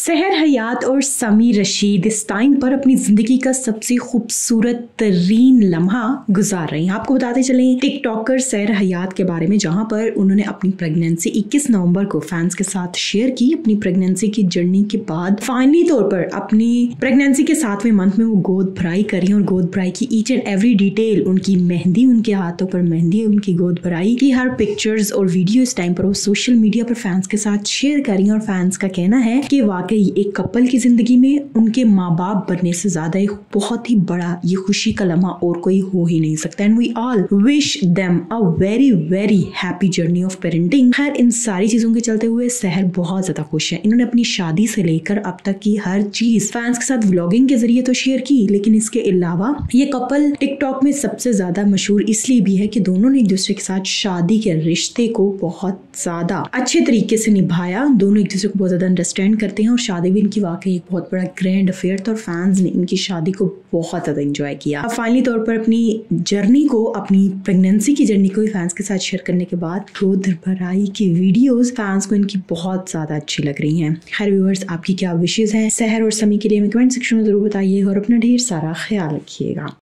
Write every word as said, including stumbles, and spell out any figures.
सहर हयात और समी रशीद इस टाइम पर अपनी जिंदगी का सबसे खूबसूरत तरीन लम्हा गुजार रही हैं। आपको बताते चलें टिकटॉकर सहर हयात के बारे में, जहां पर उन्होंने अपनी प्रेगनेंसी इक्कीस नवंबर को फैंस के साथ शेयर की। अपनी प्रेगनेंसी की जर्नी के बाद फाइनली तौर पर अपनी प्रेगनेंसी के सातवें मंथ में वो गोद भराई करी और गोद भराई की ईच एंड एवरी डिटेल, उनकी मेहंदी, उनके हाथों पर मेहंदी, उनकी गोद भराई की हर पिक्चर्स और वीडियो इस टाइम पर वो सोशल मीडिया पर फैंस के साथ शेयर करी। और फैंस का कहना है कि वाकई एक कपल की जिंदगी में उनके माँ बाप बनने से ज्यादा एक बहुत ही बड़ा ये खुशी का लम्हा और कोई हो ही नहीं सकता। And we all wish them a very very happy journey of parenting. खैर, इन सारी चीजों के चलते हुए सहर बहुत ज्यादा खुश है। इन्होंने अपनी शादी से लेकर अब तक की हर चीज फैंस के साथ व्लॉगिंग के जरिए तो शेयर की, लेकिन इसके अलावा ये कपल टिकटॉक में सबसे ज्यादा मशहूर इसलिए भी है कि दोनों ने एक दूसरे के साथ शादी के रिश्ते को बहुत ज्यादा अच्छे तरीके से निभाया। दोनों एक दूसरे को बहुत ज्यादा अंडरस्टैंड करते हैं और शादी भी इनकी वाकई एक बहुत बड़ा ग्रैंड अफेयर था और फैंस ने इनकी शादी को बहुत ज्यादा एंजॉय किया। अब फाइनली तौर पर अपनी जर्नी को, अपनी प्रेगनेंसी की जर्नी को फैंस के साथ शेयर करने के बाद गोद भराई की वीडियोस फैंस को इनकी बहुत ज्यादा अच्छी लग रही हैं। खैर व्यूअर्स, आपकी क्या विशेष हैं सहर और समी के लिए हमें कमेंट सेक्शन में जरूर बताइए और अपना ढेर सारा ख्याल रखिएगा।